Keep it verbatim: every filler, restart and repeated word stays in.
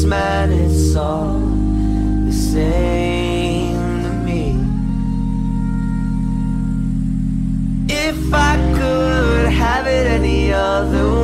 man, it's all the same to me. If I could have it any other way,